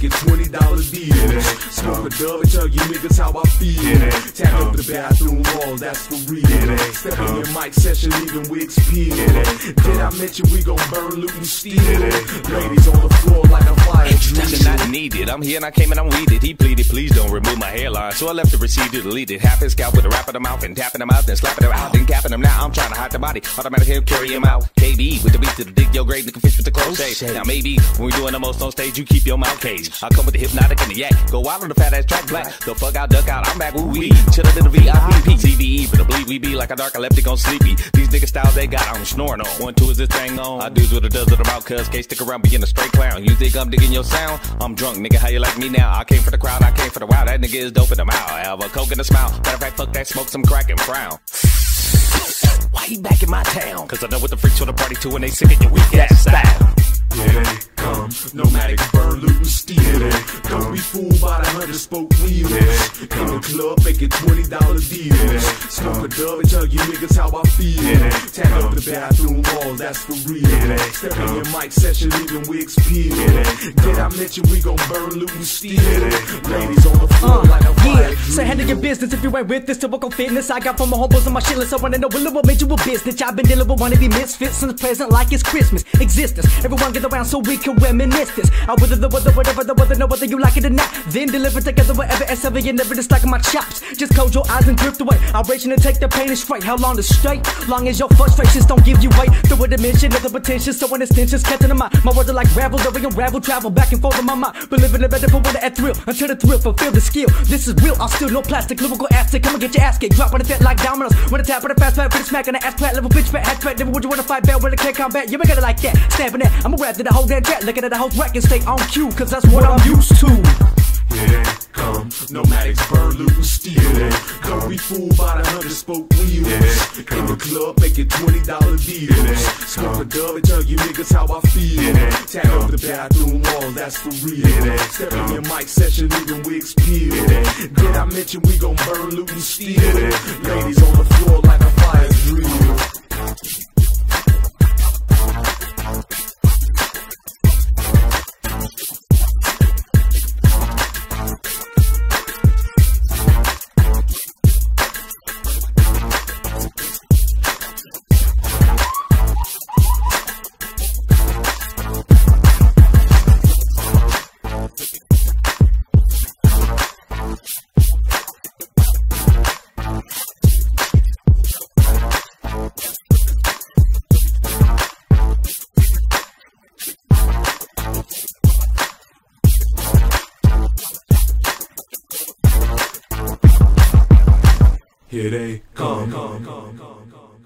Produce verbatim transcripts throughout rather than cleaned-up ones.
it twenty dollar deals. Smoke a dub and tell you niggas how I feel. Tap up the bathroom walls, that's for real. Step in your mic session, leaving wigs peeled. Did I mention we gon' burn, loot, and steal? Ladies on the floor like a fire Introduction not needed. I'm here and I came and I'm weeded. He pleaded, please don't remove my hairline. So I left the receipt to delete it. Half his scalp with a rap in the mouth and tapping him out, then slapping him out, then capping him. Now I'm trying to hide the body. Automatic him, carry him out. K B with the beat to the dig your grave, looking fish with the close shade. Now maybe when we doing the most on stage, you keep your mouth caged. I come with the hypnotic and the yak. Go wild on the fat ass track black. The fuck out, duck out, I'm back woo wee. Chillin' in the V I P. C V E for the bleed, we be like a narcoleptic on sleepy. These niggas styles they got, I'm snoring on. One, two is this thing on. I do's what it does with them out, cuz can't stick around being a straight clown. You think I'm digging your sound? I'm drunk, nigga, how you like me now? I came for the crowd, I came for the wow. That nigga is dope in the mouth. I have a coke and a smile. Matter of fact, fuck that, smoke some crack and frown. Why he back in my town? Cause I know what the freaks on the party to and they sick of your weak ass style. Here they come, nomadic, burn, loot, and steal. Don't be fooled by the hundred spoke wheels. In the club, making twenty dollar deals. Smoke a dub and tell you niggas how I feel. Tap up the bathroom walls, that's for real. Step in your mic session, leaving wigs peeled. Did I mention we gon' burn, loot, and steal? Ladies on the floor uh, like a fire. Yeah, so handle your business if you ain't with this. To work on fitness, I got from my homeboys on my shitless. I wanna know what made you a business. I've been dealing with one of these misfits since present like it's Christmas. Existence, everyone get around so we can reminisce this. I whether the weather, whatever the weather, know whether you like it or not. Then deliver together whatever S ever you never just like my chops. Just close your eyes and drift away. I'll rage and take the pain and straight. How long to straight? Long as your frustrations don't give you weight. Through a dimension of the potential, so an extension's catching in mind. My words are like gravel, that we unravel, travel back and forth in my mind. But living a better for what at thrill until the thrill fulfill the skill. This is real, I'll still no plastic, lyrical asset. Come and get your ass kicked, drop on the fit like dominoes. When the tap on the fast flat, put a smack on the ass plat, level bitch fat, hat fat. Never would you wanna fight back with a can't combat? You ain't got it like that. Snapping that, I'ma rap to the whole damn chat, looking at the whole track and stay on cue, cause that's what I'm used to. Here they come, nomadics, burn, loot, and steal. Don't be fooled by the hundred spoke wheels. In the club, making twenty dollar deals. Smoke a dub and tell you niggas how I feel. Tap up the bathroom walls, that's for real. Step in your mic session, leaving wigs peeled. Did I mention we gon' burn, loot, and steal? Ladies on the floor like a fire drill. Here they come. come, come, come, come,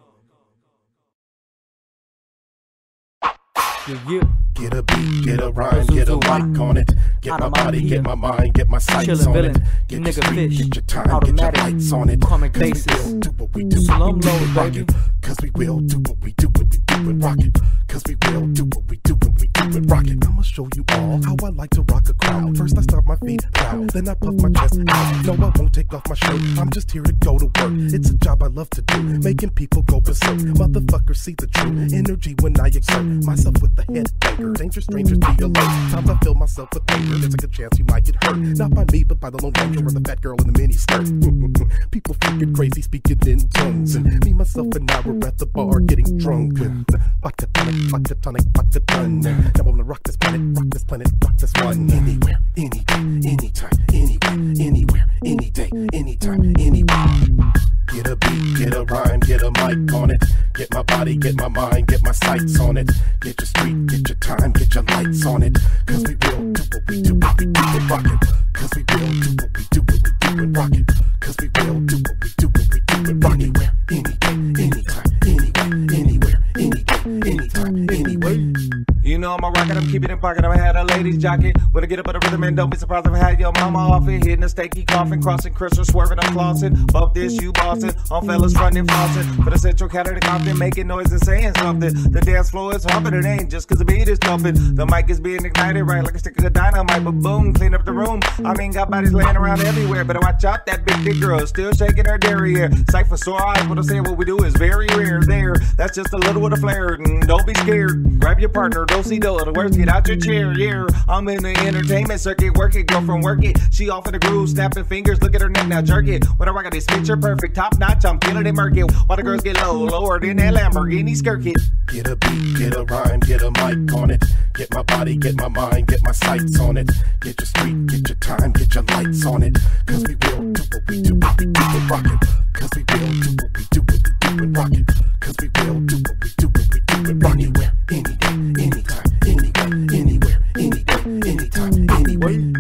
Yeah, yeah. Get a beat, get a rhyme, get a mic on it. Get my body, get my mind, get my sights on it. Get your street, get your time, get your lights on it. Cause we will do what we do, we do it rocket. Cause we will do what we do, and we do it rocket. Cause we will do what we do, and we do it rocket. I'ma show you all how I like to rock a crowd. First I stomp my feet proud, then I puff my chest out. No, I won't take off my shirt, I'm just here to go to work. It's a job I love to do, making people go berserk. Motherfuckers see the true energy when I exert myself with the head banger. Dangerous strangers be alert. Times I fill myself with anger. There's like a chance you might get hurt. Not by me, but by the Lone Ranger or the fat girl in the mini skirt. People freaking crazy, speaking in tongues. And me, myself, and I were at the bar getting drunk with vodka tonic, vodka tonic, vodka done. Now I'm gonna rock this planet, rock this planet, rock this one. Anywhere, any day, anytime, anywhere, anywhere, any day, anytime, anywhere. Get a beat, get a rhyme, get a mic on it. Get my body, get my mind, get my sights on it. Get your street, get your time, get your lights on it. Cause we will do what we do, what we do it rocket. Cause we will do what we do, what we do it rocket. Cause we will do what we do, what we do it rocket. Anywhere, any day, anytime, anywhere, anywhere, any day, anytime, anywhere. You know I'm a rocket, I'm keeping it pocket. I had a ladies jockey. When I get up on the rhythm and don't be surprised if I had your mama off it. Hitting a steaky coffin, crossing crystal, swerving, I'm flossing. Bump this, you bossing. On fellas frontin' flossing. For the central Canada Compton, making noise and saying something. The dance floor is humping, it ain't just cause the beat is thumping. The mic is being ignited right like a stick of dynamite. But boom, clean up the room. I mean, got bodies laying around everywhere. Better watch out, that big dick girl is still shaking her derriere. Sight for sore eyes, what I'm saying, what we do is very rare. There, that's just a little bit of flair. Don't be scared. Grab your partner, don't see do. The words get get out your chair, yeah. I'm in the entertainment circuit, work it, girlfriend, work it. She off in the groove, snapping fingers, look at her neck, now jerk it. Whenever I got this picture perfect, top notch, I'm feeling it murky. While the girls get low, lower than that Lamborghini skirt it. Get a beat, get a rhyme, get a mic on it. Get my body, get my mind, get my sights on it. Get your street, get your time, get your lights on it. Cause we will do what we do, what we do and rock it. Cause we will do what we do, what we do and rock it. Cause we will do what we do, what we do and rock it. Anywhere, any day, anytime, anywhere, anywhere, any day, anytime, anywhere.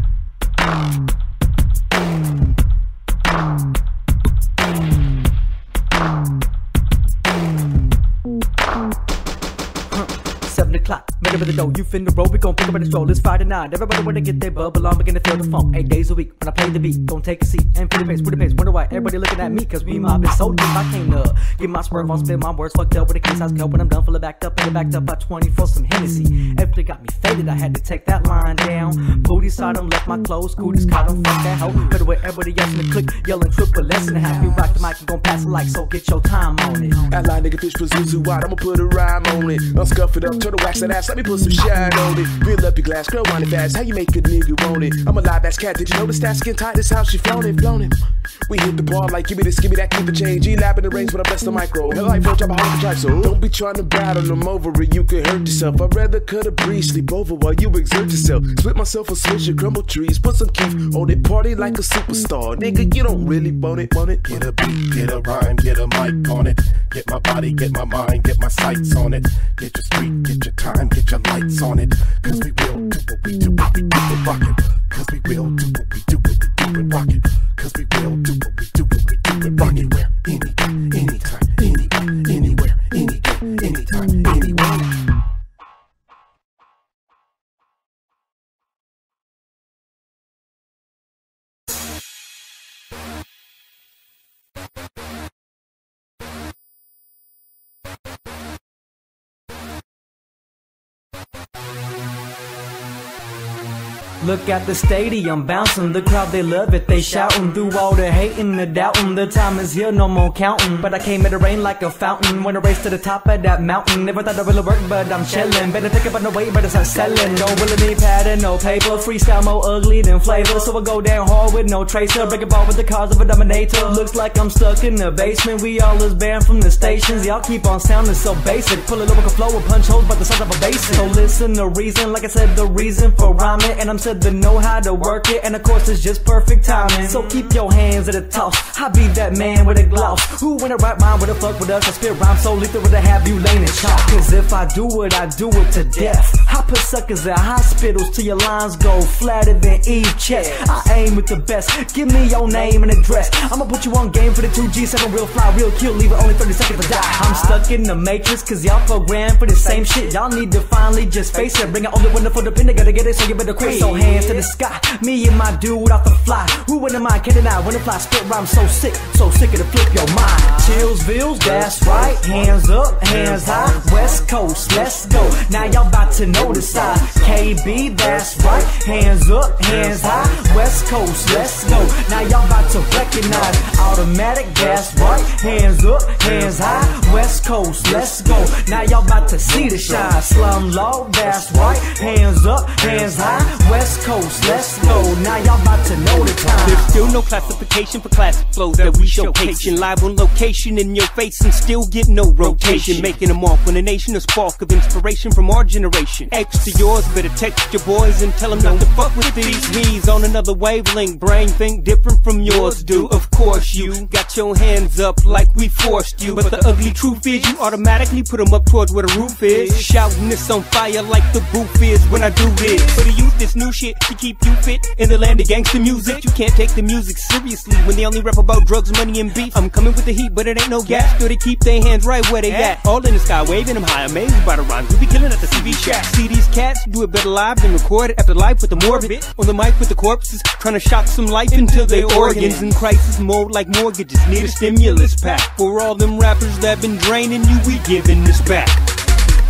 Seven o'clock, middle of the dough, you finna roll, we gon' pick up at the stroll. It's Friday night, everybody wanna get their bubble on, begin to feel the funk. Eight days a week, when I play the beat, gon' take a seat and feel the pace, feel the pace. Wonder why everybody looking at me, cause we mob is so deep. I can't uh, get my swerve on, spit my words, fucked up with a case I cut when I'm done, full of backed up, and backed up by twenty for some Hennessy. After got me faded, I had to take that line down. Booty side them, left my clothes, cooties caught them, fuck that hoe. Better with everybody else in the clique, yelling triple less than a half. We rock the mic and gon' pass it like, so get your time on it. Outline nigga fish for Zuzu out, I'ma put a rhyme on it. Unscuff it up, turn the wax that ass, let me put some shine on it. Fill up your glass, girl, wind it fast, how you make a nigga want it? I'm a live ass cat, did you notice that skin tight? This how she flown it, flown it. We hit the bar like, give me this, give me that, keep the change. E-lab in the range when I bless the micro. Hell, I drop a hard drive, so don't be trying to battle them over it, you can hurt yourself. I'd rather cut a breeze, sleep over while you exert yourself. Split myself a swisher, crumble trees, put some keef on it, party like a superstar. Nigga, you don't really want it, want it. Get a beat, get a rhyme, get a mic on it. Get my body, get my mind, get my sights on it. Get your street, get your time, get your lights on it. Cause we will do what we do, what we do and rock it. Cause we will do what we do, what we do and rock it. Cause we will do what we do, what we do and rock it. Anywhere, any day, anytime, anywhere, anywhere, any day, anytime, anywhere. Look at the stadium bouncing, the crowd they love it, they shouting through all the hating, the doubting. The time is here, no more counting. But I came in the rain like a fountain, when I race to the top of that mountain. Never thought it really work, but I'm chillin'. Better think about the way, better start selling. Don't really need pattern, no paper. Freestyle more ugly than flavor, so I go down hard with no tracer. Break a ball with the cause of a dominator. Looks like I'm stuck in the basement. We all is banned from the stations. Y'all keep on sounding so basic. Pull a lyrical flow and punch holes by the size of a basin. So listen, the reason, like I said, the reason for rhyming, and I'm said to know how to work it, and of course it's just perfect timing. So keep your hands at the toss. I be that man with a gloss. Who in the right mind would have fuck with us? I spit rhyme so lethal would have you laying in chalk. Cause if I do it, I do it to death. I put suckers at hospitals till your lines go flatter than Eve chest. I aim with the best. Give me your name and address. I'ma put you on game for the two G seven, real fly, real kill, leave it only thirty seconds to die. I'm stuck in the matrix cause y'all programmed for the same shit. Y'all need to finally just face it. Bring it on the window for the pin, they gotta get it, so you better quit. So hands to the sky, me and my dude off the fly. Who in the mind can deny when the fly spit rhyme so sick, so sick it'll flip your mind. Chillsville, that's right. Hands up, hands high. West Coast, let's go. Now y'all about to know the side. K B, that's right. Hands up, hands high. West Coast, let's go. Now y'all about to recognize automatic, that's right. Hands up, hands high. West Coast, let's go. Now y'all about to see the shine. Slum Law, that's right. Hands up, hands high. West Coast, let's go. Now y'all about to know the time. There's still no classification for classic flows that we showcasing. Live on location in your face and still get no rotation. Making a mark on a nation, a spark of inspiration from our generation. X to yours, better text your boys and tell them not to fuck with these. He's on another wavelength, brain think different from yours do. Of course you got your hands up like we forced you, but the ugly truth is you automatically put them up towards where the roof is. Shouting this on fire like the roof is when I do this. For the youth, this new shit to keep you fit in the land of gangster music. You can't take the music seriously when they only rap about drugs, money, and beef. I'm coming with the heat, but it ain't no gas. Still they keep their hands right where they at. All in the sky, waving them high, amazed by the rhymes. We be killing at the C V shack. See these cats do it better live than record it after life with the morbid. On the mic with the corpses, trying to shock some life into their organs. In crisis mode like mortgages, need a stimulus pack. For all them rappers that been draining you, we giving this back.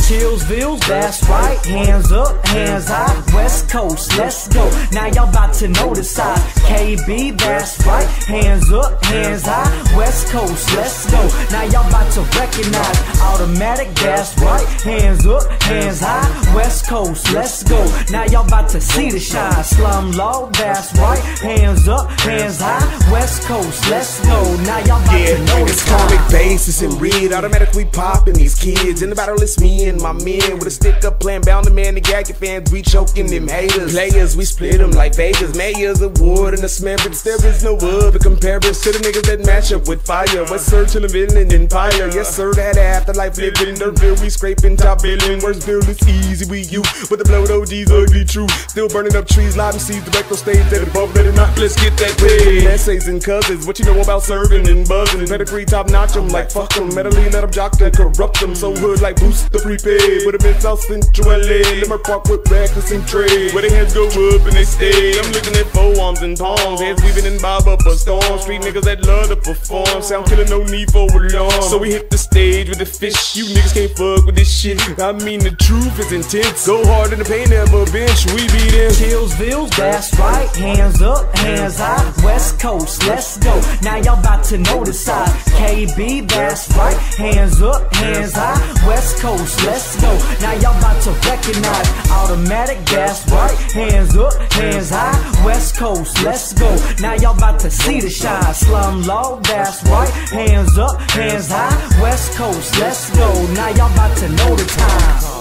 Chillsville, that's right. Hands up, hands high. West Coast, let's go. Now y'all about to know the size. K B, that's right. Hands up, hands high. West Coast, let's go. Now y'all about to recognize. Automatic, that's right. Hands up, hands high. West Coast, let's go. Now y'all about to see the shine. Slum Law, that's right. Hands up, hands high. West Coast, let's go. Now y'all about yeah, to know it's the comic time. basis and read. Automatically popping these kids. In the battle, it's me and my men. With a stick up playing bound the man to gag your fans. We choking them haters. Players, we split them like Vegas. Mayors of wood and a smell, but there is no other comparison to the niggas that match up with fire. West Sir chillin' villain empire. Yes, sir, that afterlife living in Dirtville. We scraping top billing. Worstville, it's easy, we you. But the blow O G's ugly truth. Still burning up trees, live and seeds, direct on stage that above, let it not. Let's get that paid. Essays and cousins, what you know about serving and buzzing. Pedigree top notch them like fuck them. Medley, let them jock them, corrupt them. So hood like boost the prepaid. Would have been South Central L A. Limmer Park with reckless and trade. Where the heads go up and they stay. I'm looking at forearms and palms. Heads weaving and bob up a storm. Street niggas that love to perform. Sound killer, no need for alarm. So we hit the stage with the fish. You niggas can't fuck with this shit. I mean the truth is intense. Go hard in the paint, never bench. We be them. Chillsville, that's right. Hands up, hands high. West Coast, let's go. Now y'all about to know the size. K B, that's right. Hands up, hands high. West Coast, let's go. Now y'all about to recognize. Automatic, that's right. Hands up, hands high. West Coast, let's go. Now y'all about to see the shine. Slum Law, that's right. Hands up, hands high. West Coast, let's go. Now y'all about to know the time.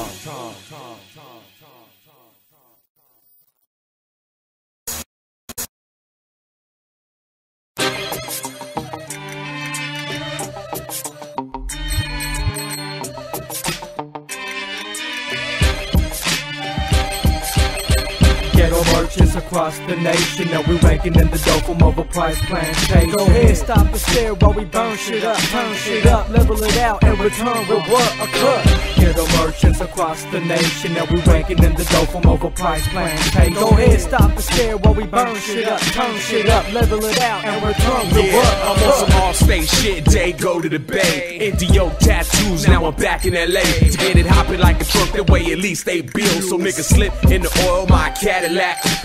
Ghetto merchants across the nation. Now we ranking in the dough from overpriced plantation. Go ahead, stop and stare while we burn shit up, turn shit up, level it out, and return with what a cut. Ghetto merchants across the nation. Now we ranking in the dough from overpriced plantation. Go ahead, stop and stare while we burn shit up, turn shit up, level it out, and return with Yeah, what a I'm on cut. some off-stage shit, day go to the bay. Indio tattoos, now I'm back in L A. To get it hopping like a truck, that way at least they build. So niggas slip in the oil, my Cadillac.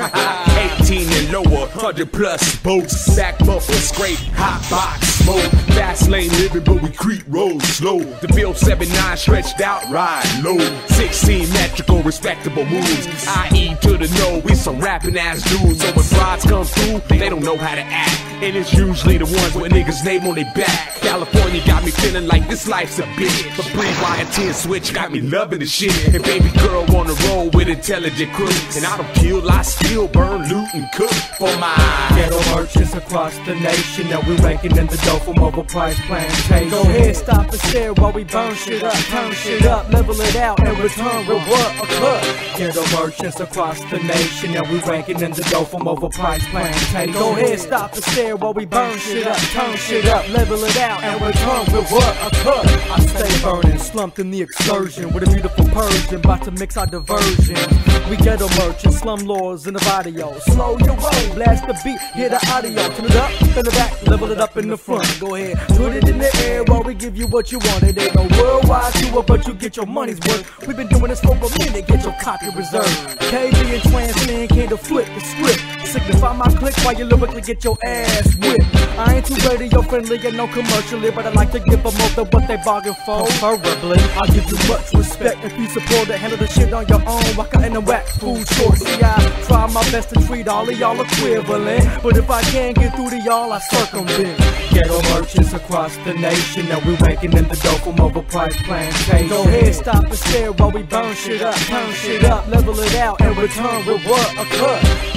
eighteen and lower, one hundred plus boats. Back bumper, scrape, hot box, smoke. Fast lane living, but we creep road slow. The Bill seven nine stretched out, ride low. sixteen metrical, respectable moves. I E to the no, we some rapping ass dudes. So when broads come through, they don't know how to act. And it's usually the ones with niggas' name on their back. California got me feeling like this life's a bitch. But pre-Y and ten switch got me loving the shit. And baby girl wanna roll with intelligent crooks. And I don't kill, I steal, burn, loot, and cook for my Ghetto merchants across the nation. Now we ranking in the dough from overpriced plantation. Go ahead, stop and stare while we burn shit up, turn shit up, level it out, and return with what a cut. Ghetto merchants across the nation. Now we ranking in the dough from overpriced plantation. Go ahead, stop and stare while we burn shit up, turn shit up, level it out, and return with what a cut. I stay burning, slumped in the excursion with a beautiful Persian, about to mix our diversions. We ghetto merchants, slum lords in the video. Slow your roll, blast the beat, hear the audio. Turn it up, turn it back, level it up in the front. Go ahead, put it in the air while we give you what you want. It ain't no worldwide tour, but you get your money's worth. We've been doing this for a minute, get your copy reserved. K B and Transman came to flip the script. Signify my click while you lyrically get your ass whipped. I ain't too radio friendly and no commercially, but I like to give them more than what they bargain for. Preferably, I give you much respect if you support to handle the shit on your own. While cutting the whack food short. See, I try my best to treat all of y'all equivalent, but if I can't get through to y'all, I circumvent. Ghetto merchants across the nation. Now we ranking in the dough from overpriced plantation. Go ahead, stop and stare while we burn shit up, turn shit up, level it out, and return with what a cut.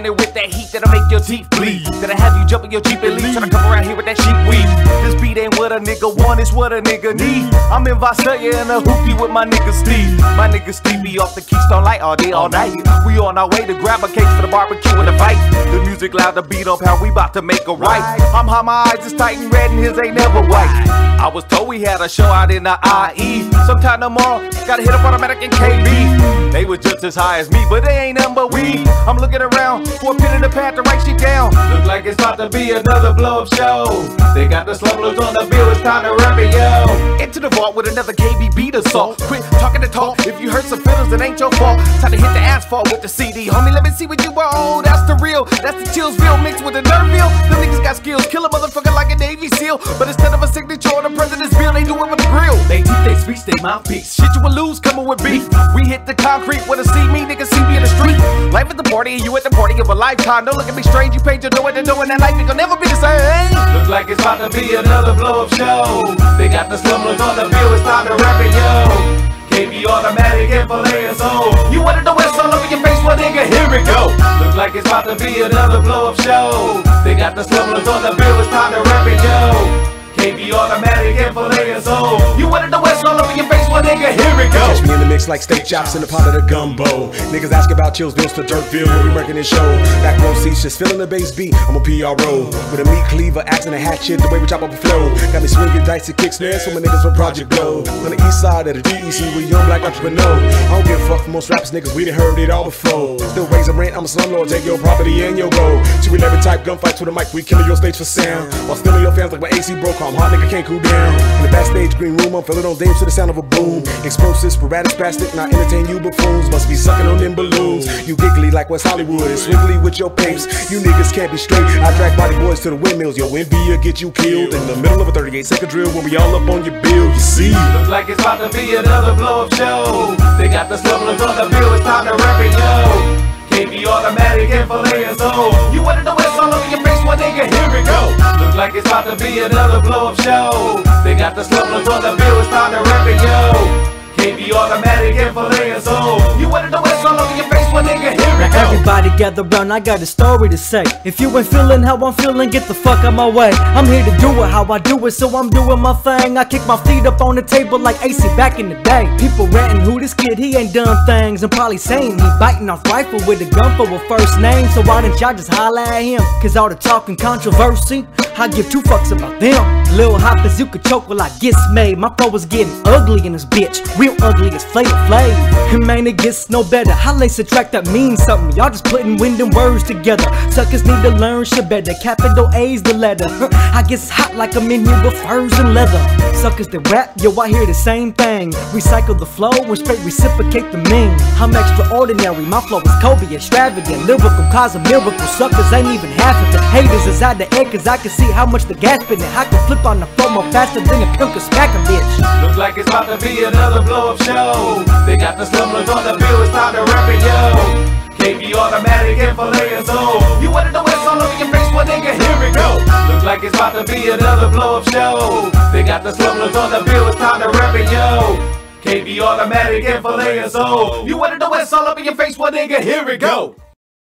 in it with that heat that'll make your teeth bleed. That'll have you jumping your Jeep and leave. Tryna come around here with that sheep weed. This beat ain't what a nigga want, it's what a nigga need. I'm in Visalia in a hoopty with my nigga Steve. My nigga Steve be off the Keystone Light all day, all night. We on our way to grab a case for the barbecue and the fight. The music loud, the beat up, how we bout to make a right. I'm high, my eyes is tight and red and his ain't never white. I was told we had a show out in the I E. Sometime tomorrow, gotta hit up Automatic and K B. They was just as high as me, but they ain't nothing but we. I'm looking around for a pin in the path to write shit down. Look like it's about to be another blow up show. They got the slumlords on the bill, it's time to rap it, yo. Into the vault with another K B beat assault. Quit talking to talk, if you hurt some feelings, it ain't your fault. Time to hit the asphalt with the C D. Homie, let me see what you were. Oh, that's the real, that's the Chillsville mixed with the Nerville. Them niggas got skills, kill a motherfucker like a Navy SEAL. But instead of a signature on the president's bill, they do it with a grill. They teeth, they speech, they mouthpiece. Shit you will lose coming with beef. We hit the concrete, wanna see me, niggas see me in the street. Life at the party, and you at the party of a lifetime. Don't look at me strange, you paid your dough at the door, and that life ain't gonna never be the same. Look like it's about to be another blow up show. They got the slumlords on the bill, it's time to rap it, yo. K B Automatic and Filet Soul. You wanted the West all over your face, well nigga, here we go. Look like it's about to be another blow up show. They got the slumlords on the bill, it's time to rap it, yo. K B Automatic and Filet Soul. You wanted the West all over your face, well nigga, here we go. Catch me in the mix like steak chops in the pot of the gumbo. Niggas ask about Chillsville to Dirtville when we wrecking this show. Back row seats, just feeling the bass beat. I'm a P R O with a meat cleaver, axe and a hatchet. The way we chop up a flow got me swinging dice and kick snares. So my niggas from Project Glow. On the east side of the D E C, we young black entrepreneur. I don't give a fuck for most rappers, niggas. We done heard it all before. Still raising rent, I'm a slumlord. Take your property and your road. two eleven type gunfights with a mic. We killing your stage for sound while stealing your fans like my A C broke. I'm hot nigga can't cool down. In the backstage green room, I'm feeling on dames to the sound of a boom. Explosive, sporadic, spastic, not entertain you buffoons. Must be sucking on them balloons. You giggly like West Hollywood, and swiggly with your papes. You niggas can't be straight. I drag body boys to the windmills. Yo, envy will get you killed in the middle of a thirty-eight second drill when we all up on your bill. You see? Look like it's about to be another blow up show. They got the slumlords on the bill, it's time to rap it, yo. K B Automatic and Filet Soul. You wanted the West all over your face, well nigga, here we go. Look like it's about to be another blow up show. They got the slumlords on the bill, it's time to rap it, yo. K B Automatic and Filet Soul. You wanted the West all over your face, well nigga, here we go. Everybody gather round, I got a story to say. If you ain't feeling how I'm feeling, get the fuck out my way. I'm here to do it how I do it, so I'm doing my thing. I kick my feet up on the table like A C back in the day. People ranting who this kid, he ain't done things. And probably saying he biting off rifle with a gun for a first name. So why didn't y'all just holler at him? Cause all the talking controversy, I give two fucks about them. Lil hoppers, you could choke while I get made. My flow was getting ugly in this bitch, real ugly as Flavor Flav. And man, it gets no better. How they subtract that means something. Y'all just putting wind and words together. Suckers need to learn shit better. Capital A's the letter. I guess hot like I'm in here with furs and leather. Suckers that rap, yo, I hear the same thing. Recycle the flow and straight reciprocate the mean. I'm extraordinary, my flow is Kobe, extravagant, lyrical, cause a miracle. Suckers ain't even half of the haters is out the air, cause I can see how much the gas spinning. I can flip on the floor more faster than a pimp can smack a bitch. Look like it's about to be another blow up show. They got the slumlords on the bill, it's time to rap it, yo. K B Automatic and Filet Soul. You wanted the West all over your face, well nigga, here we go. Look like it's about to be another blow up show. They got the slumlords on the bill, it's time to rap it, yo. K B Automatic and Filet Soul. You wanted the West all over your face, well nigga, here we go.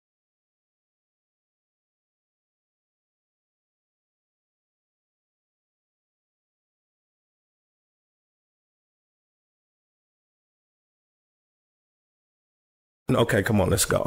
Okay, come on, let's go.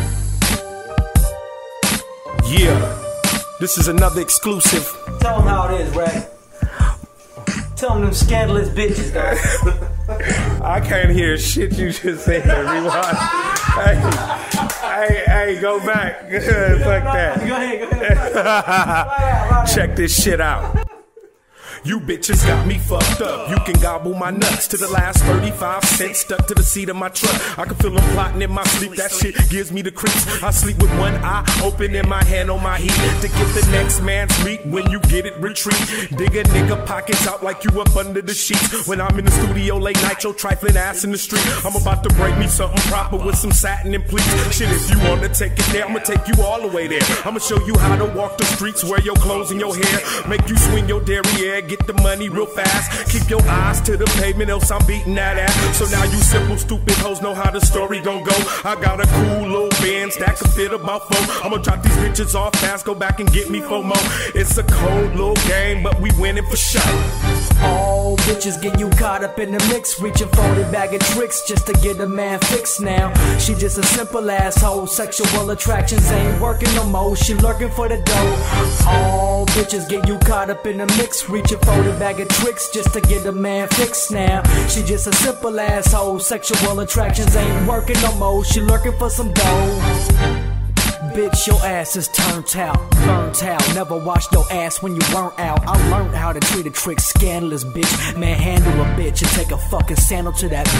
Yeah, this is another exclusive. Tell them how it is, Ray. Tell them them scandalous bitches, though. I can't hear shit you just said. Rewind. Hey, hey, hey, go back. Fuck that. Go ahead, go ahead. Check this shit out. You bitches got me fucked up. You can gobble my nuts to the last thirty-five cents stuck to the seat of my truck. I can feel them plotting in my sleep. That shit gives me the creeps. I sleep with one eye open and my hand on my heat to get the next man's meat. When you get it, retreat. Dig a nigga pockets out like you up under the sheets. When I'm in the studio late night, your trifling ass in the street. I'm about to break me something proper with some satin and pleats. Shit, if you wanna take it there, I'ma take you all the way there. I'ma show you how to walk the streets, wear your clothes and your hair, make you swing your derriere. get the money real fast. Keep your eyes to the pavement, else I'm beating that ass. So now you simple, stupid hoes know how the story gon' go. I got a cool little Benz that can fit about four. I'ma drop these bitches off fast, go back and get me four more. It's a cold little game, but we winning for sure. All bitches get you caught up in the mix, reaching for the bag of tricks just to get a man fixed now. She just a simple asshole, sexual attractions ain't working no more, she lurking for the dough. All bitches get you caught up in the mix, reaching for the bag of tricks just to get a man fixed now. She just a simple asshole, sexual attractions ain't working no more, she lurking for some dough. Bitch, your ass is turned out, burnt out. Never washed your ass when you weren't out. I learned how to treat a trick, scandalous bitch. Manhandle a bitch and take a fucking sandal to that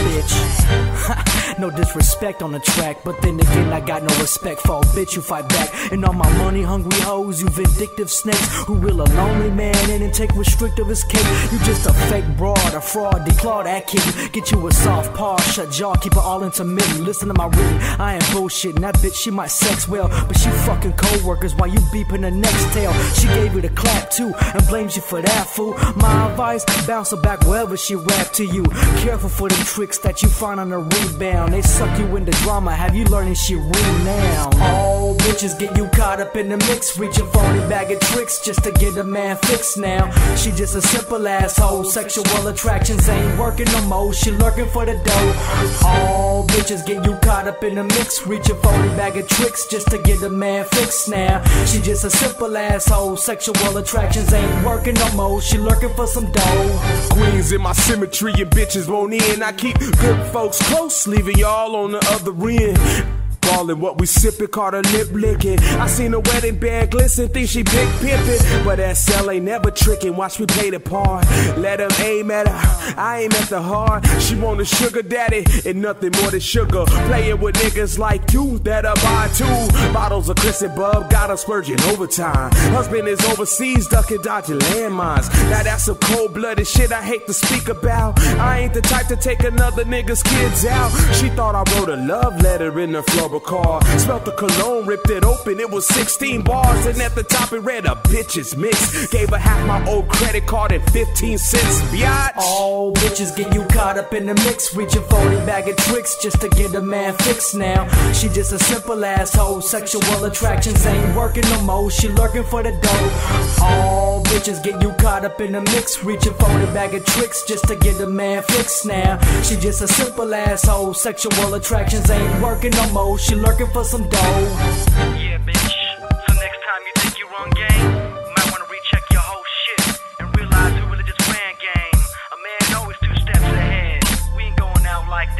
bitch. No disrespect on the track, but then again I got no respect for a bitch who fight back. And all my money hungry hoes, you vindictive snakes who reel a lonely man in and take restrictive as cake. You just a fake broad, a fraud, declaw that kid. Get you a soft paw, shut jaw, keep it all intermittent. Listen to my reading, I ain't bullshitting. That bitch, she might sex well, but she fucking co-workers while you beeping the next tail. She gave you the clap too and blames you for that, fool. My advice, bounce her back wherever she rap to you. Careful for them tricks that you find on the rebound. They suck you into drama, have you learning she real now? All bitches get you caught up in the mix, reaching for the bag of tricks just to get a man fixed now. She just a simple asshole, sexual attractions ain't working no more, she lurking for the dough. All bitches get you caught up in the mix, reaching for the bag of tricks just to get a man fixed now. She just a simple asshole, sexual attractions ain't working no more, she lurking for some dough. Queens in my symmetry and bitches won't in. I keep good folks close, leaving y'all on the other end. Ballin' what we sippin', caught her lip licking. I seen a wedding band glisten, think she big pimpin'. But S L ain't never trickin', watch me play the part. Let him aim at her, I aim at the heart. She want a sugar daddy and nothing more than sugar. Playin' with niggas like you that'll buy two bottles of Chris and Bub, got her splurging overtime. Husband is overseas, ducking, dodging landmines. Now that's some cold-blooded shit I hate to speak about. I ain't the type to take another nigga's kids out. She thought I wrote a love letter in the floor car. Smelt the cologne, ripped it open, it was sixteen bars, and at the top it read a bitch's mix. Gave her half my old credit card and fifteen cents, biatch. All bitches get you caught up in the mix, reaching for the bag of tricks just to get a man fixed now. She just a simple asshole, sexual attractions ain't working no more, she lurking for the dough. All bitches get you caught up in the mix, reaching for the bag of tricks just to get a man fixed now. She just a simple asshole, sexual attractions ain't working no more, she lurking for some dough. Yeah, bitch. So next time you think you run game, you might wanna recheck your whole shit and realize you really just ran game. A man always two steps ahead. We ain't going out like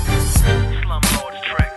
that. Slumlord's trick.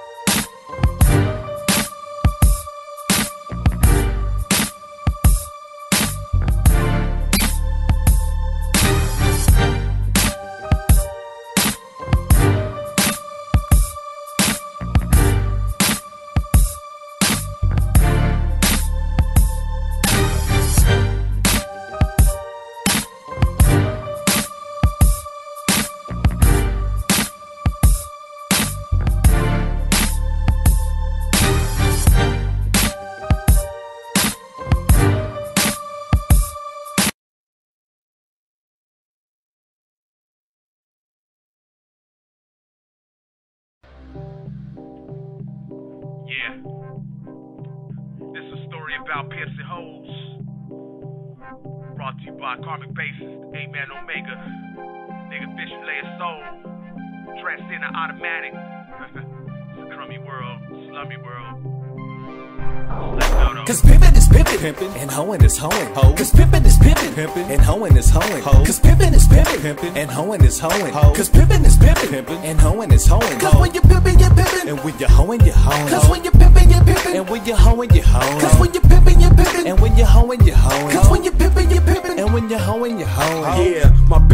Yeah. This is a story about piercing holes. Brought to you by Karmic Basis, A-Man Omega. Nigga fish fillet a soul. Transcendent automatic. It's a crummy world, slummy world. Cause pimpin' is pimpin', pimpin', and hoeing is hoeing. Ho. Cause pimpin' is pimpin', pimpin', and hoeing is hoeing. Ho. Cause pimpin' is pimpin', pimpin', and hoeing is hoeing. Ho. Cause pimpin' is pimpin', pimpin', and hoeing is hoeing. Cause when you pimpin', you pimpin', and when you hoeing, you hoeing. Cause when you pimpin', you pimpin', and when you hoeing, you hoeing. Cause when you pimpin', you pimpin', and when you hoeing, you hoeing. Cause when you pimpin', you pimpin', and when you hoeing, you hoeing. Yeah, my best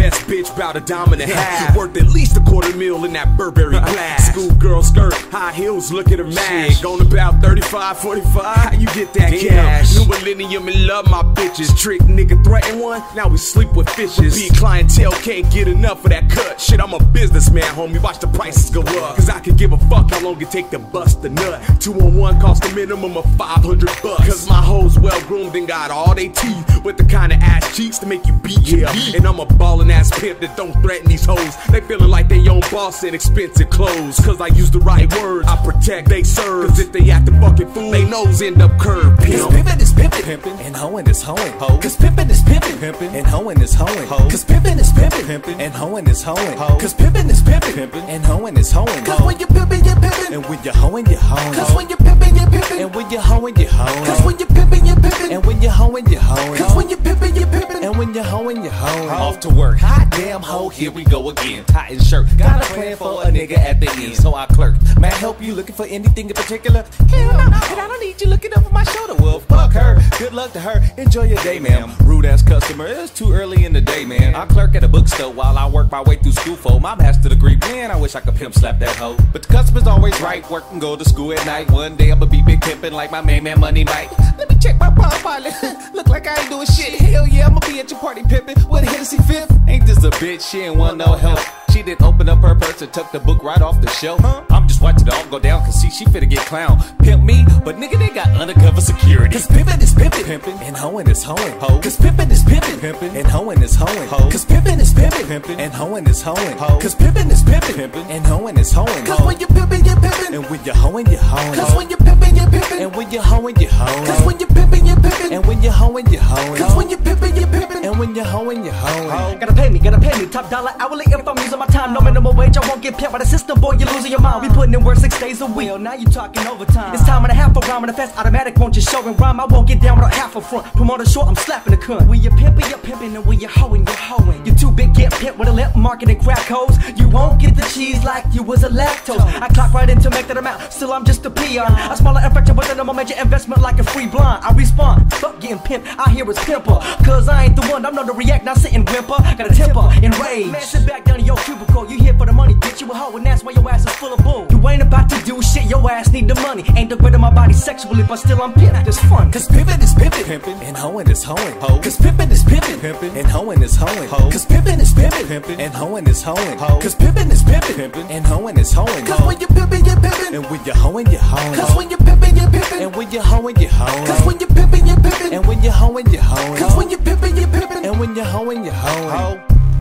best bitch, bout a dime and a half. Worth at least a quarter mil in that Burberry glass. Schoolgirl skirt, high heels, look at her mash. Gone about thirty-five, forty-five, how you get that Damn. cash? New millennium and love my bitches. Trick nigga threaten one, now we sleep with fishes. Be clientele, can't get enough of that cut. Shit, I'm a businessman, homie, watch the prices go up. Cause I can give a fuck how long it take to bust a nut. Two on one cost a minimum of five hundred bucks. Cause my hoes well groomed and got all they teeth with the kind of ass cheeks to make you beat yeah. And I'm a ballin' ass pimp that don't threaten these hoes. They feelin' like they own boss and expensive clothes. Cause I use the right words, I protect, they serve. Cause if they act a fucking fool, they nose end up curved. Cause pimpin' is pimpin', pimpin', and hoeing is hoeing. Ho. Cause pimpin' is pimpin', pimpin', and hoeing is hoeing. Ho. Cause pimpin' is pimpin', pimpin', and hoeing is hoeing. Ho. Cause pimpin' is pimpin', pimpin', and hoeing is hoeing. Cause when you pimpin', you pimpin', and when you hoeing, you hoeing. Cause when you pimpin', you pimpin', and when you hoeing, you hoeing. Cause when you pimpin', you pimpin', and when you hoeing, you hoeing. Cause when you pimpin', you pimpin', and when you hoeing, you hoeing. Off to work, hot damn hoe, here we go again. Tighten shirt, got a plan for a nigga at the end, so I clerk. May I help you looking for anything in particular? Hell no, and I don't need you looking over my shoulder. Well, fuck her, good luck to her, enjoy your day, ma'am. Rude ass customer, it's too early in the day, man. I clerk at a bookstore while I work my way through school for my master degree. Man, I wish I could pimp slap that hoe. But the customer's always right, work and go to school at night. One day I'ma be big pimpin' like my main man Money Mike. Let me check my pop pilot, look like I ain't doing shit. Hell yeah, I'ma be at your party pimpin' with a Hennessy fifth. Ain't this a bitch, she ain't want no help. She didn't open up her purse and took the book right off the shelf. Huh? I'm just watching it all go down, cause see, she finna get clown. Pimp me, but nigga, they got undercover security. Cause pimpin' is pimpin', pimpin', and hoeing is hoeing. Ho. Cause pimpin' is pimpin', pimpin', and hoeing is hoeing. Ho. Cause pimpin' is pimpin', pimpin', and hoeing is hoeing. Ho. Cause pimpin' is pimpin', pimpin', and hoeing is hoeing. Cause when you pimpin', you pimpin', and when you hoeing, you hoeing. Cause when you pimpin', you pimpin', and when you hoeing, you hoeing. Cause when you pimpin', you pimpin', and when you hoeing, you hoeing. Cause when you pimpin', you pimpin', and when you hoeing, you hoeing. Gotta pay me, gotta pay me, top dollar hourly if I'm using my time. No minimum wage, I won't get pimped by the system, boy, you're losing your mind. We putting in work six days a week. Well, now you talking overtime. It's time and a half for rhyming, the fast automatic won't just show and rhyme. I won't get down without half a front. Promoter short, I'm slapping the cunt. When you pimping, you're pimping, and when you're hoeing, you're hoeing. You're too big, get pimped with a lip market and crack hoes. You won't get the cheese like you was a lactose. I clock right in to make that amount, still I'm just a peon. A smaller infraction with a major investment like a free blind. I respond, fuck getting pimped, I hear it's pimper. Cause I ain't the one, I'm known to react, not sit and whimper. Got a temper, enraged. Man, sit back down in your cubicle, you here for the money, bitch, you a hoe, and that's why your ass is full of bull. You ain't about to do shit, your ass need the money. Ain't degrading my body sexually, but still I'm pimped, it's fun. Cause pimpin' is pimpin', pimpin', and hoeing is hoeing. Ho. Cause pimpin' is pimpin', pimpin', and hoeing is hoeing. Ho. Cause pimpin' is pimpin', pimpin', and hoeing is hoeing. Ho. Cause pimpin' is pimpin', pimpin', and hoeing is hoeing. Cause when you pimpin', you pimpin', and when you hoeing, you hoeing. Cause when you pimpin', you pimpin', and when you hoeing, you hoeing. Cause when you pimpin', you pimpin', and when you hoeing, you hoeing. Cause when you pimpin', you pimpin', and when you hoeing, you hoeing.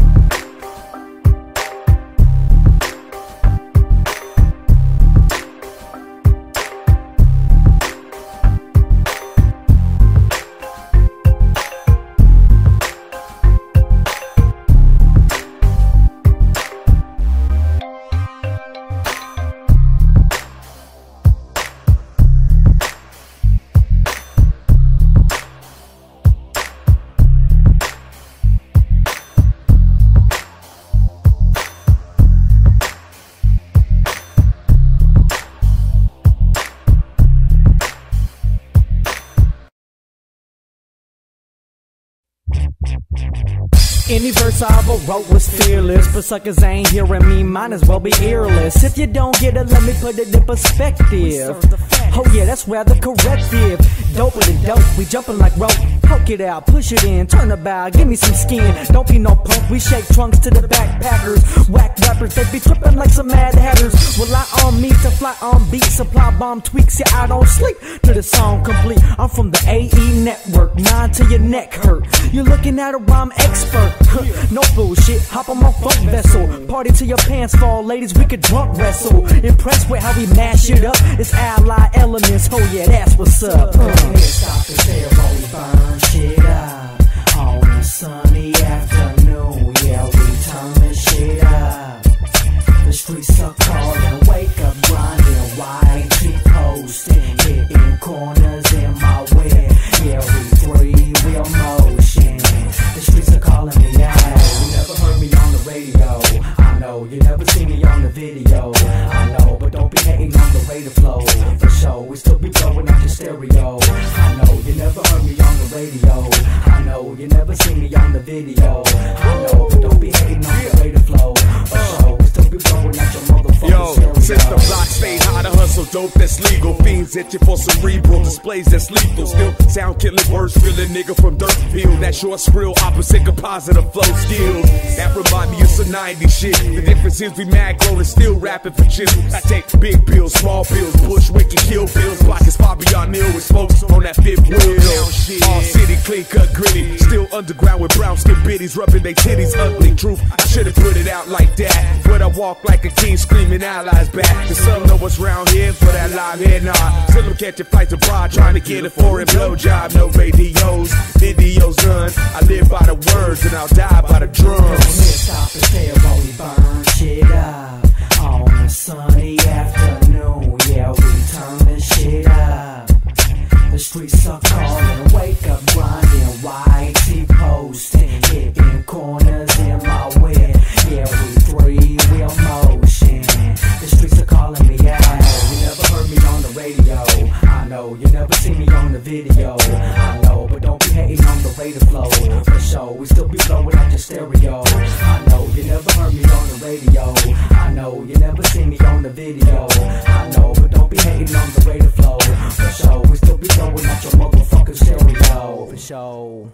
Any verse I ever wrote was fearless, but suckers ain't hearing me, might as well be earless. If you don't get it, let me put it in perspective. Oh yeah, that's rather corrective. Doper than dope, we jumping like rope. Poke it out, push it in, turn about, give me some skin. Don't be no punk, we shake trunks to the backpackers. Whack rappers, they be tripping like some mad hatters. Rely on me to fly on beat, supply bomb tweaks, yeah I don't sleep till the song complete. I'm from the A E network, nine till your neck hurt. You're looking at a rhyme expert. No bullshit, hop on my funk vessel. Party till your pants fall, ladies, we could drunk wrestle. Impressed with how we mash it up, it's ally elements, oh yeah, that's what's up. uh. Stop the tail while we burn shit up. On a sunny afternoon, yeah, we turn the shit up. The streets are calling, wake up grinding, white tee posting, hitting corners in my way. Yeah, we three wheel motion. The streets are calling me out. You never heard me on the radio, I know. You never seen me on the video, I know. But don't be hating on the rate of flow. For sure, we still be blowing up your stereo. I know. You never heard me on the radio, I know. You never seen me on the video, I know. But don't be hating dope that's legal. Fiends itching for cerebral displays that's lethal. Still sound killing words, feeling nigga from Dirtfield. That short sprill, opposite composite of flow skills. That remind me of some nineties shit. The difference is we mad grown and still rapping for chips. I take big pills, small pills, Bushwick and Kill Bills. Block is Fabian Neal with smokes on that fifth wheel. All city, clean cut, gritty. Still underground with brown skin biddies, rubbing they titties. Ugly truth, I should've put it out like that. But I walk like a king, screaming allies back. Cause some know what's round here for that live head nod. Still I'm catching flights abroad, trying to get a foreign blowjob. No radios, videos done. I live by the words and I'll die by the drums. Stop and stay while we burn shit up on a sunny afternoon. Yeah, we turn this shit up. The streets are calling, wake up grinding, Y T posting, hitting corners in my way. Yeah, we three wheel motion. The streets are calling me out. You never heard me on the radio. I know you never seen me on the video. I know, but don't be hating on the rate of flow. For sure, we still be blowing out your stereo. I know you never heard me on the radio. I know you never seen me on the video. I know, but don't be hating on the rate of flow. For sure, we still be blowing out your motherfucking stereo. For sure.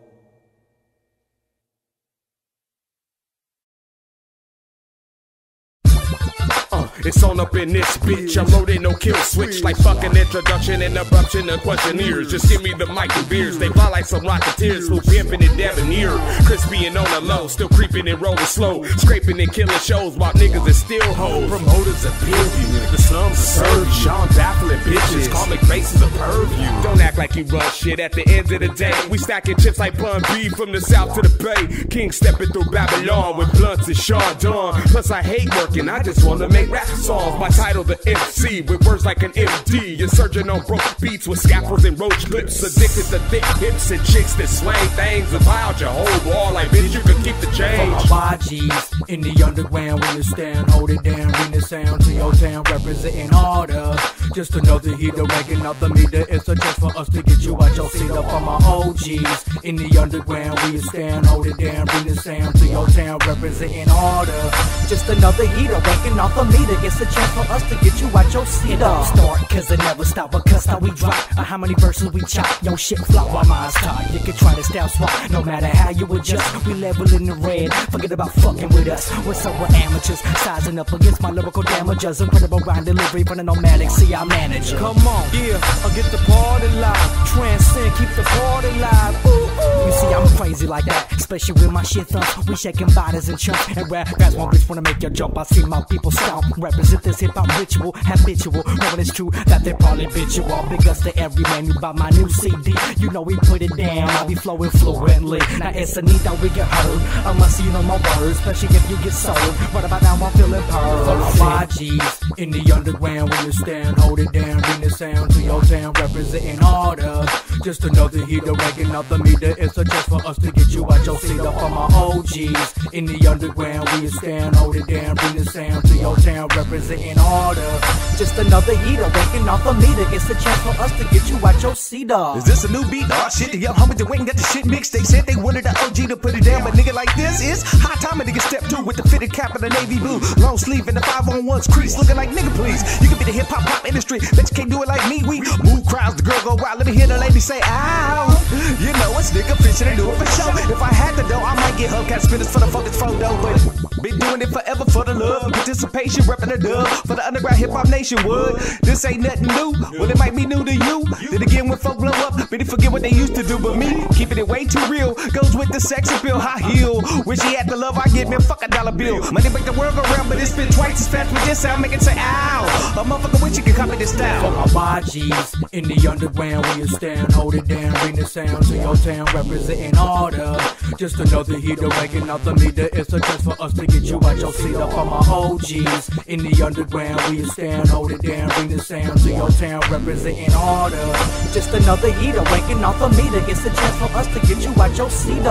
Uh, it's on up in this bitch. I'm loaded, no kill switch. Like fucking introduction and eruption of questionnaires. Just give me the mic and beers. They fly like some rocketeers who pimping and debonair. Crispy and on the low, still creeping and rolling slow. Scraping and killing shows while niggas is still hoes. Promoters of Bellevue, the slums are serve. Sean baffling bitches, comic faces of purview. Don't act like you run shit at the end of the day. We stacking chips like Bun B from the south to the bay. King stepping through Babylon with blunts and Chardon. Plus I hate working, I just wanna make rap songs. My title the M C with words like an M D. You're surging on broke beats with scalpels and roach clips. Addicted to thick hips and chicks that swing things about your whole wall like bitch you can keep the change. For my Y Gs in the underground, when you stand, hold it down, bring the sound to your town, representing order. Just another heater, ranking up the meter. It's a chance for us to get you out your seat. Up for my O Gs in the underground, when you stand, hold it down, bring the sound to your town, representing order. Just another heater, ranking off the meter. It's a chance for us to get you out your seat. It don't start cause it never stop, because how we drop, or how many verses we chop. Yo shit flop while mine's tight. You can try to style swap, no matter how you adjust. We level in the red, forget about fucking with us. We're so we're amateurs, sizing up against my lyrical damages. Incredible rhyme delivery from the nomadic, see I manage. Come on, yeah, I'll get the party live. Transcend, keep the party live. Ooh, ooh. You see I'm crazy like that, especially with my shit thump. We shaking bodies and chump, and rap guys one bitch wanna make you jump. I see my people stomp, represent this hip hop ritual, habitual. Knowing it's true that they probably bitch you all. Big ups to every man who buy my new C D. You know we put it down, I be flowing fluently. Now it's a need that we get heard, unless you know my words, especially if you get sold. Right about now I'm feeling purr. For my Y Gs in the underground, when you stand, hold it down, bring the sound to your town, representing order. Just another heater, ranking up the meter. It's a chance for us to get you out your seat. Up for my O Gs in the underground, when you stand, hold it down, bring the sound to your town, representing order. Just another heater, ranking off the meter. It's a chance for us to get you out your seat. Is this a new beat? Oh shit, the young homies that went and got the shit mixed. They said they wanted the O G to put it down, but nigga like this is high time a nigga step two with the fitted cap and the navy blue, long sleeve and the five on ones crease, looking like nigga please. You can be the hip hop pop industry, but you can't do it like me. We move crowds, the girl go wild. Let me hear the lady say ow. You know it's nigga fishing and do it for show. If I had the dough, I might get Hubcat spinners for the focus photo, but been doing it forever for the love, participation, repping the dub for the underground hip hop nation. Would this ain't nothing new? Well, it might be new to you. Then again, when folk blow up, many forget what they used to do. But me, keeping it way too real, goes with the sex appeal. High heel, wish he had the love I get, man. Fuck a dollar bill. Money make the world go round, but it's been twice as fast with this sound, make it say ow. A motherfucker wish you could copy this style. For my Y Gs in the underground, when you stand, hold it down, bring the sound to your town, representing order. Just another heater, ranking out the meter. It's a chance for us to get you out your seat. Up for my O Gs in the underground, when you stand, hold it down, bring the sound to your town, representing order. Just another heater, ranking off the meter. It's a chance for us to get you out your seat.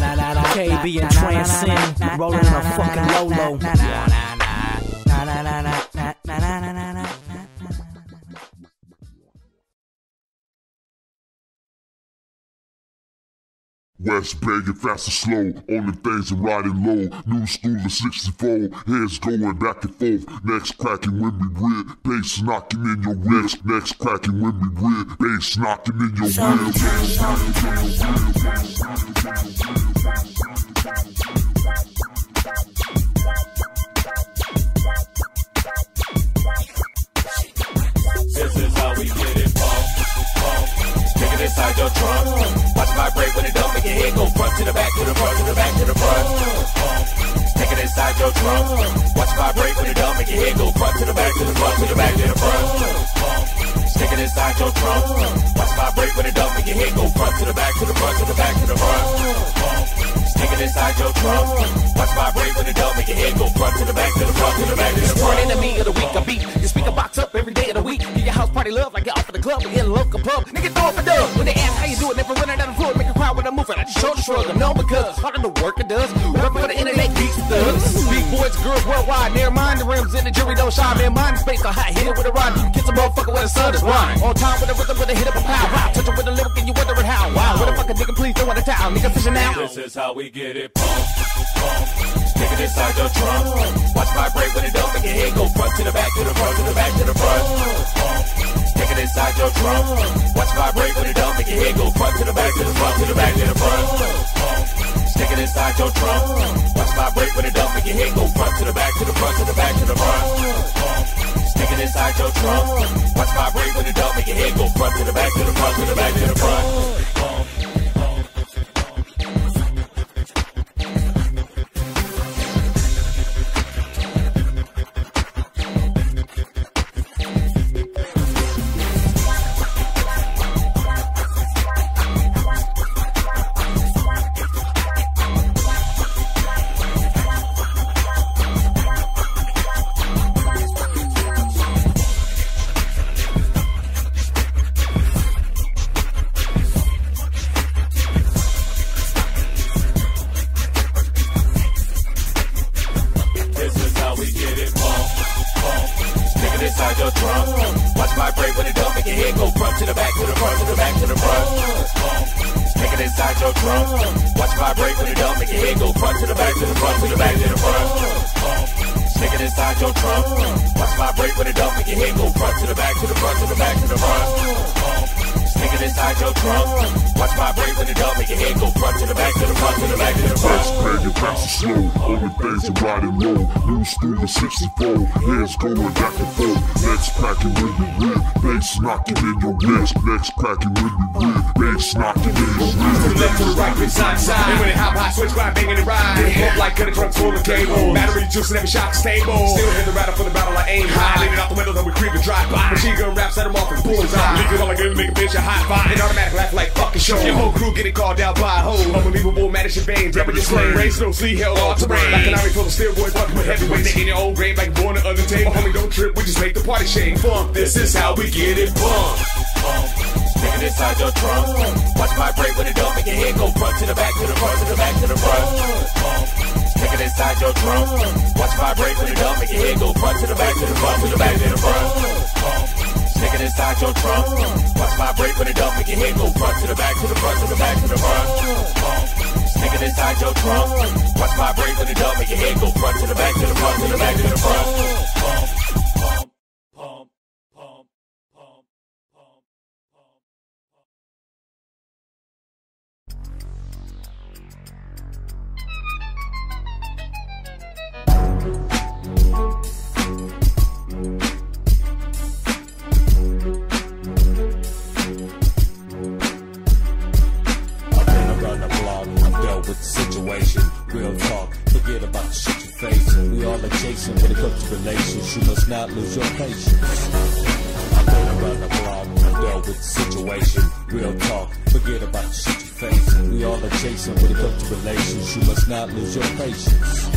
K B and Transcend, rolling in a fucking Lolo. West banging fast or slow, on the things and riding low. New school of sixty-four, heads going back and forth. Necks cracking when we red, bass knocking in your ribs. Necks cracking when we red, bass knocking in your ribs. This is how we get it, pump, pump. Stick it inside your trunk. Watch vibrate when it don't make your head go front to the back, to the front, to the back, to the front. Pump. Stick it inside your trunk. Watch vibrate when it don't make your head go front to the back, to the front, to the back, to the front. Pump. Stick it inside your trunk. Watch vibrate when it don't make your head go front to the back, to the front, to the back, to the front. Pump. Stick it inside your trunk. Watch vibrate when it don't make your head go front to the back, to the front, to the back, to the front. Enemy of the week, I beat your speaker box up every day of the week. Get your house party love like you're off at the club or in a local pub. Nigga throw up a dub when they ask how you do it. Never run out of the floor, make a crowd when I'm moving. I just shoulder shrug. No, because part of the work it does. Work for the internet geeks thugs. Big boys, girls worldwide. Never mind the rims and the jury don't shine. Man, mind the space, so hot. Hit it with a rod. Kiss a motherfucker when the sun is rhyme. On time with a rhythm, with a hit up a pow. Wow. Touch it with a lyric and you wondering how. Wow. What the fuck a nigga, please don't want a towel. Nigga fishing now. This is how we get it. Pump, pump. Stick it inside your trunk. Watch vibrate when it don't make your head go front to the back, to the front, to the back, to the front. Pump. Stick it inside your trunk. Watch vibrate when it don't make your head go front to the back, to the front, to the back, to the front. Pump. Stick it inside your trunk. Watch vibrate when it don't make your head go front to the back, to the front, to the back, to the front. Pump. Stick it inside your trunk. Watch vibrate when it don't make your head go front to the back, to the front, to the back, to the front. Pump. sixty-four, heads going back and forth. Necks cracking when we red, bass knocking in your ribs. Necks cracking when we red, bass knocking in your ribs. To the left, to the right, bitch, side to side. And when it hop high, switch grind, banging and ride. It hit like cutting trucks full of cable. Battery juice and every shot stable. Still hit the rattle for the battle, I aim high. Lean it out the windows and we creep and drive by. Machine gun rap, set them off and bullseye. Leak it all like a make a bitch a hot vibe. And automatic laugh like fucking show. Your whole crew getting called out by a hoe. Unbelievable, mad as your veins. Rapping your slave. Race, no sleep, hell all terrain. Like an army full of steel boys, fucking with heavyweights. Digging your old grave like born to undertake. My homie don't trip, we just make the party shake. Funk, this is how we get it bumped. Stick it inside your trunk. Watch vibrate when it don't make your head go front to the back, to the front, to the back, to the front. Stick it inside your trunk. Watch vibrate when it don't make your head go front to the back, to the front, to the back, to the front. Stick it inside your trunk. Watch vibrate when it don't make your head go front to the back, to the front, to the back, to the front. Stick it inside your trunk. Watch vibrate when it don't make your head go front to the back, to the front, to the back, to the front. Pump, pump, pump, pump, pump, pump, with the situation, real talk, forget about the shit you facing. We all are chasing when it comes to relations, you must not lose your patience. I've been around the block, I've dealt with the situation, real talk, forget about the shit you facing. We all are chasing when it comes to relations, you must not lose your patience.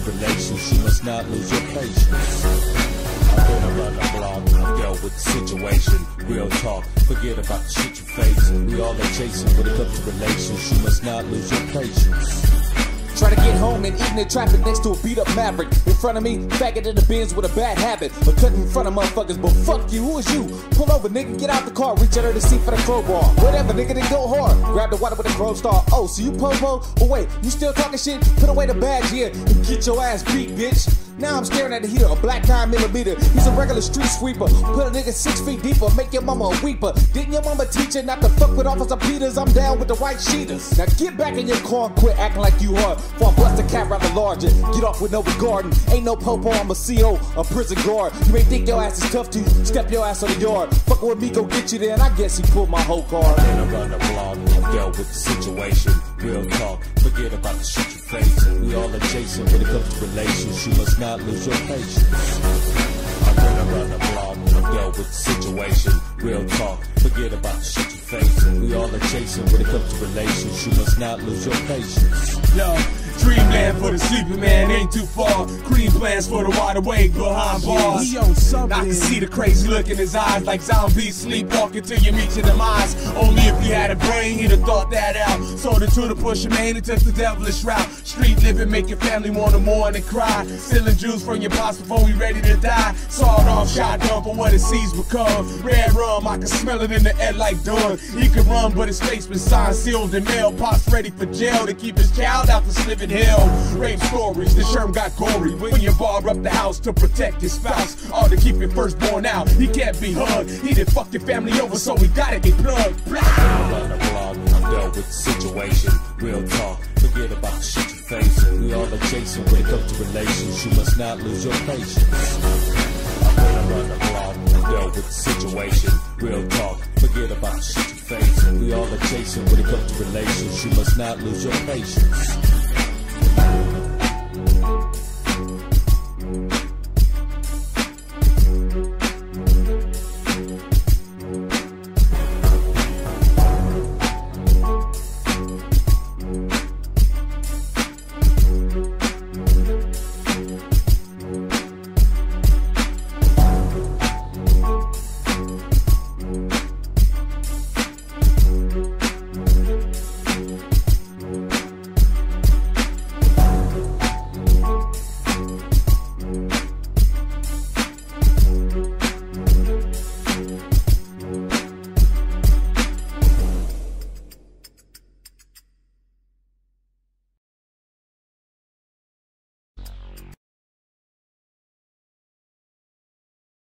to relations, you must not lose your patience. I've been around the block, I've dealt with the situation. Real talk, forget about the shit you face. We all are chasing when it comes to relations, you must not lose your patience. Try to get home and eating in traffic next to a beat up maverick. In front of me, faggot in the Benz with a bad habit. But cutting in front of motherfuckers, but fuck you, who is you? Pull over, nigga, get out the car, reach under the seat for the crowbar. Whatever, nigga, then go hard. Grab the water with a crow star. Oh, so you popo? But wait, you still talking shit? Put away the badge here and get your ass beat, bitch. Now I'm staring at the heater, a black nine millimeter. He's a regular street sweeper. Put a nigga six feet deeper, make your mama a weeper. Didn't your mama teach you not to fuck with Officer Peters? I'm down with the white sheeters. Now get back in your car and quit acting like you hard. Before I bust a cap rather larger. Get off with no regarding. Ain't no popo, I'm a C O, a prison guard. You may think your ass is tough to step your ass on the yard. Fuckin' with me, go get you there, and I guess he pulled my whole card. Been around the block, I've dealt with the situation. Real talk, forget about the shit you face. We all are chasing when it comes to relations, you must not lose your patience. I've been around the block, I've dealt with the situation. Real talk, forget about the shit you face. We all are chasing when it comes to relations, you must not lose your patience. Yo, dreamland for the sleeping man ain't too far. Cream plans for the wide awake behind bars. I can see the crazy look in his eyes, like zombies sleepwalking till you meet your demise. Only if he had a brain, he'd have thought that out. Sold it to the pusher man and took the devilish route. Street living make your family want to mourn and cry. Stealing juice from your boss before we ready to die. Sawed off shotgun for what it sees become. Red rum, I can smell it in the air like dawn. He can run, but his face been signed, sealed, and mailed. Pops ready for jail to keep his child out the sliving hell. Rape stories, the Sherm got gory. When you bar up the house to protect his spouse, or to keep your firstborn out, he can't be hugged. He done fucked your family over, so we gotta get plugged. Around the block, I've dealt with the situation. Real talk, forget about the shit you face. We all are chasing when it comes to relations, you must not lose your patience. I've been around the block, I've dealt with the situation. Real talk, forget about the shit you face. We all are chasing when it comes to relations, you must not lose your patience.